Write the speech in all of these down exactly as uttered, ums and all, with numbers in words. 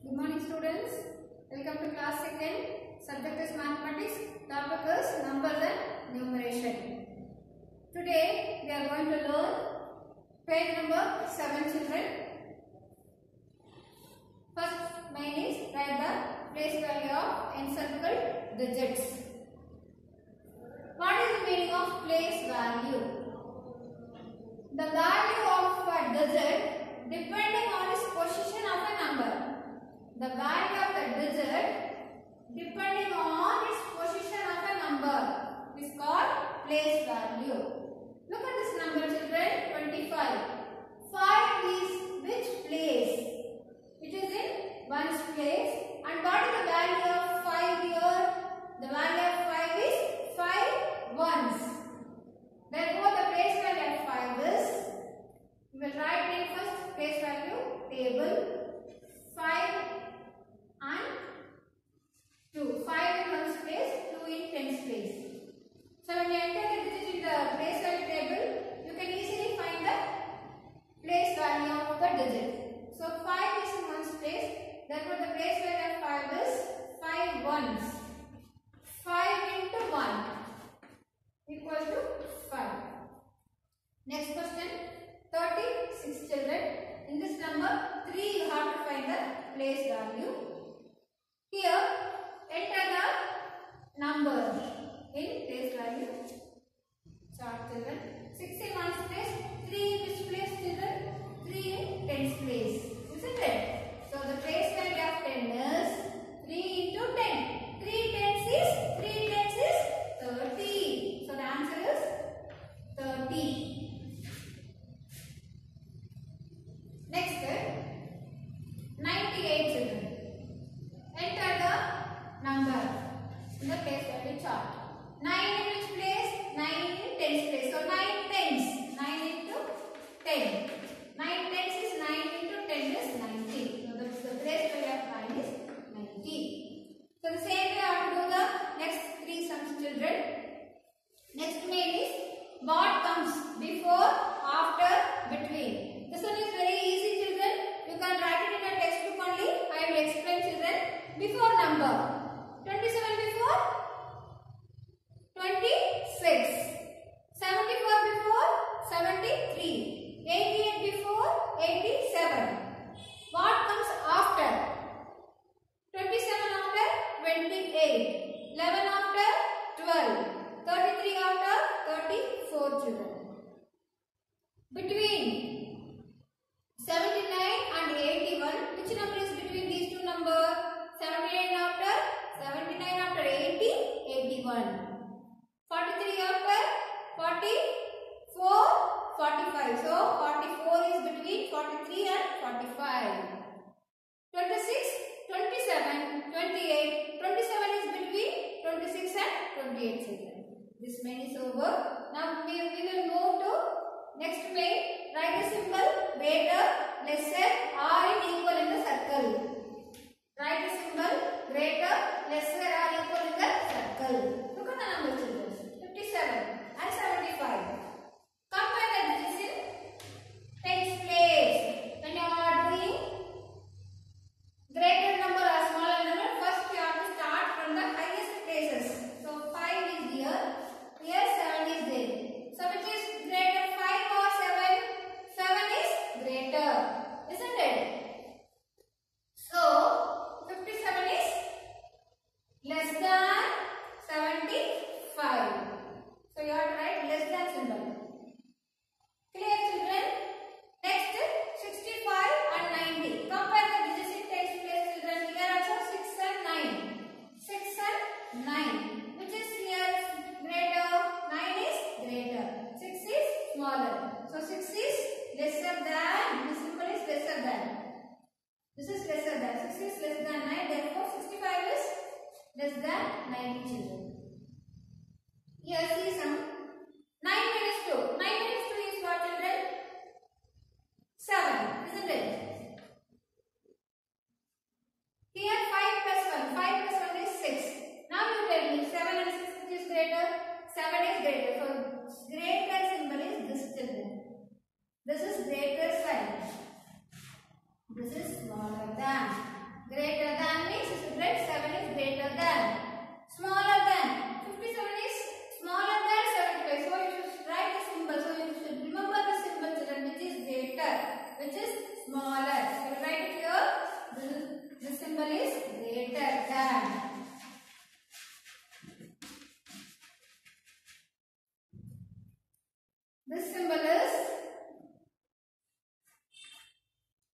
Good morning students. Welcome to class second. Subject is mathematics. Topic is numbers and numeration. Today we are going to learn page number seven children. First main is write the place value of encircled digits. What is the meaning of place value? The value of a digit depending on its position of a number. The value of the digit depending on its position of a number is called place value. Look at this number children, twenty-five. five is which place? It is in ones place. And what is the value of five here? The value of five is five ones. Therefore the place value of five is, we will write in first place value table five and two. five in ones place, two in tens place. So when you enter the digit in the place value table, you can easily find the place value of the digit. So five is in ones place, therefore the place value of five is five ones. five into one equal to five. Next question, thirty-six children. In this number, three you have to find the place value. Here, enter the number in place value chart children. six in ones place, three in which place children? three in tens place, isn't it? So the place value of ten is three into ten. three tens is, three tens is thirty. So the answer is thirty. Next, ninety-eight children. Enter the number in the place value chart. nine in which place? nine in tens place. So nine tens. nine into ten. nine tens is nine into ten is ninety. So the, the place value of nine is ninety. So the same way I have to do the next three sums children. Next main is what comes before, after, between. This one is very easy children. You can write it in a textbook only. I will explain children. Before number. twenty-seven before? twenty-six. seventy-four before? seventy-three. eighty-eight before? eighty-seven. What comes after? twenty-seven after? twenty-eight. eleven after? twelve. thirty-three after? thirty-four children. Between seventy-nine and eighty-one, which number is between these two numbers? seventy-nine after? seventy-nine after eighty? eighty-one. forty-three after? forty-four? forty-five. So, forty-four is between forty-three and forty-five. twenty-six, twenty-seven, twenty-eight. twenty-seven is between twenty-six and twenty-eight children. This main is over. Now, we, we will move to next main. Write a symbol greater, lesser, or in equal in the circle. Write a symbol greater, lesser, or equal in the circle. Look at the numbers children. fifty-seven and seventy-five. Compare the digits in tens place. When you are doing greater number or smaller number, first you have to start from the highest places. So five is here, here seven is there. So which is greater, five or seven? seven is greater, isn't it? So fifty-seven is less than seventy-five. So you have to write less than symbol. Clear children? Next, sixty-five and ninety. Compare the digits in tens place children. Here also six and nine. six and nine. Which is here greater? nine is greater. six is smaller. So six is lesser than, the symbol is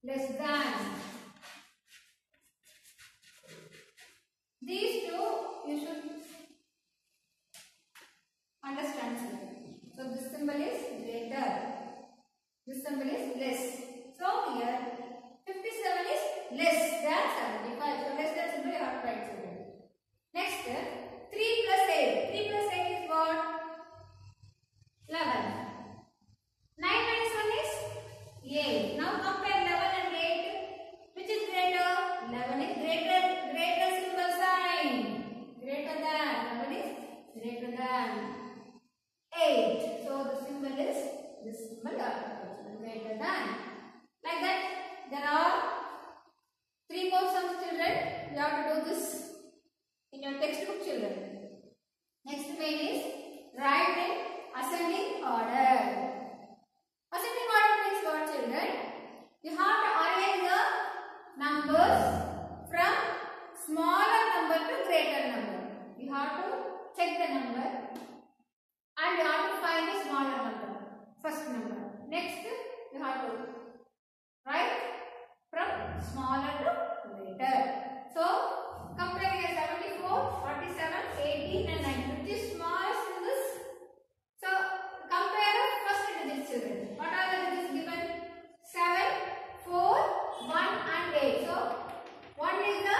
less than. These two you should understand. So this symbol is greater. This symbol is less. So here fifty-seven is less than seventy-five. So less than symbol you have to write here. Next, three plus eight. three plus eight is what? eleven. nine minus one is eight. Now compare eleven and eight. Which is greater? eleven is greater. Greater symbol sign. Greater than. eleven is greater than eight. So the symbol is this symbol greater than. Like that, there are three more sums, children. You have to do this in your textbook, children. Next main is write in ascending order. Ascending order means what, children? You have to arrange the numbers from smaller number to greater number. You have to check the number and you have to find the smaller number, first number. Next, you have to write from smaller to greater. So, comparing a seventy-four, forty-seven, eighteen and nineteen, which is smallest in this. So, compare the first digits, children. What are the digits given? seven, four, one and eight. So, one is the,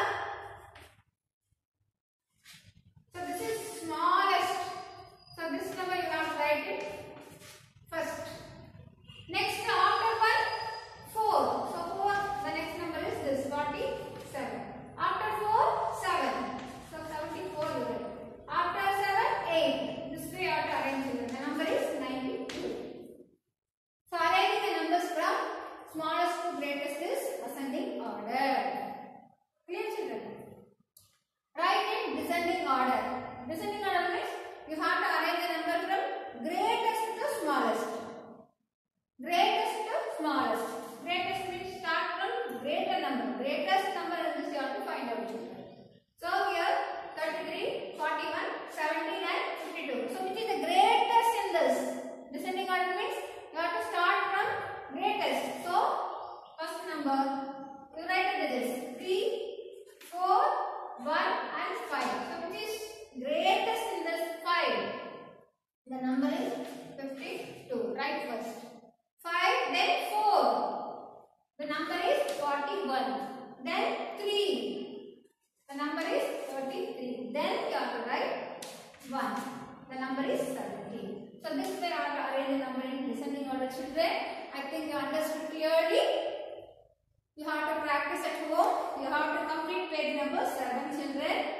so this is smallest. So, this number you have to write it first. Next, after one, four. So, four, the next number is this, forty-seven. After four, seven. So, seventy-four you write. After seven, eight. This way you have to arrange it. The number is ninety-two. So, arranging the numbers from smallest to greatest is ascending order. Clear, children? Write in descending order. Descending order means you have to arrange the number from greatest to smallest. Greatest to smallest. Greatest means start from greater number. Greatest number in this you have to find out. So here thirty-three, forty-one, seventeen and fifty-two. So which is the greatest in this? Descending order means you have to start from greatest. So first number you write the digits three, four, one and five. So which is greatest in this? five. The number is fifty-two. Write first. five, then four. The number is forty-one. Then three. The number is thirty-three. Then you have to write one. The number is seventeen. So this way you have to arrange the number in descending order, children. I think you understood clearly. You have to practice at home. You have to complete page number seven, children.